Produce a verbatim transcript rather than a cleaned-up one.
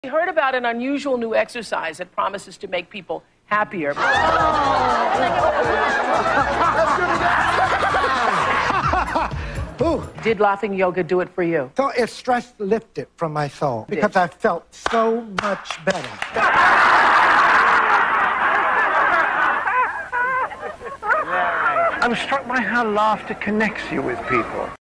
We heard about an unusual new exercise that promises to make people happier. Ooh. Did laughing yoga do it for you? So it stress lifted from my soul because I felt so much better. I'm struck by how laughter connects you with people.